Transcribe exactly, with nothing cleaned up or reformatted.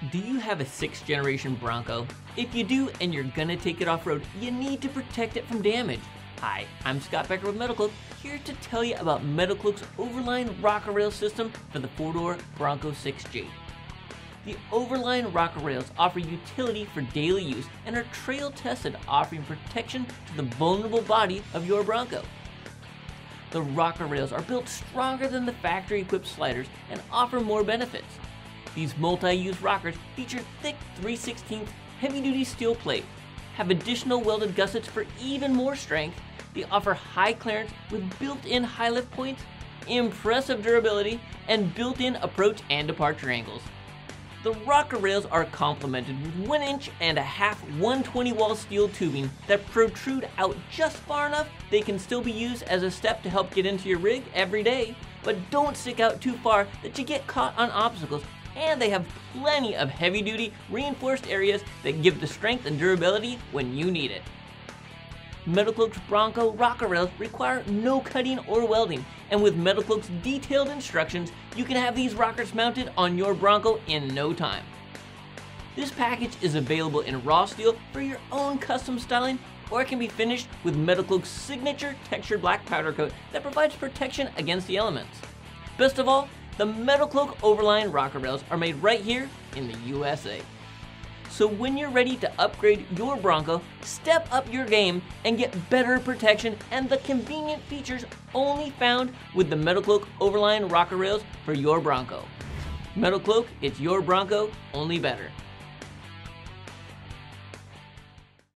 Do you have a sixth generation Bronco? If you do and you're gonna take it off-road, you need to protect it from damage. Hi, I'm Scott Becker with Metal-Cloak, here to tell you about Metal-Cloak's Overline rocker rail system for the four-door Bronco six J. The Overline rocker rails offer utility for daily use and are trail tested, offering protection to the vulnerable body of your Bronco. The rocker rails are built stronger than the factory-equipped sliders and offer more benefits. These multi-use rockers feature thick three sixteenths heavy-duty steel plate, have additional welded gussets for even more strength, they offer high clearance with built-in high lift points, impressive durability, and built-in approach and departure angles. The rocker rails are complemented with one inch and a half one twenty wall steel tubing that protrude out just far enough they can still be used as a step to help get into your rig every day, but don't stick out too far that you get caught on obstacles. And they have plenty of heavy-duty reinforced areas that give the strength and durability when you need it. Metal-Cloak's Bronco rocker rails require no cutting or welding, and with Metal-Cloak's detailed instructions, you can have these rockers mounted on your Bronco in no time. This package is available in raw steel for your own custom styling, or it can be finished with Metal-Cloak's signature textured black powder coat that provides protection against the elements. Best of all, the Metal-Cloak Overline rocker rails are made right here in the U S A. So when you're ready to upgrade your Bronco, step up your game and get better protection and the convenient features only found with the Metal-Cloak Overline rocker rails for your Bronco. Metal-Cloak, it's your Bronco, only better.